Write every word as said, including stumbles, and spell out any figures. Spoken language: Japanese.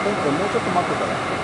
もうちょっと待ってたら。